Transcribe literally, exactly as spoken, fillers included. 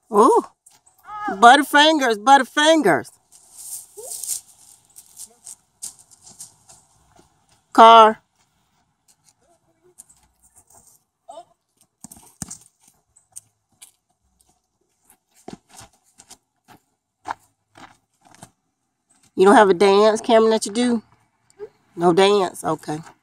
Ooh, Butterfingers, Butterfingers. Car. You don't have a dance, Cameron, that you do? No dance? Okay.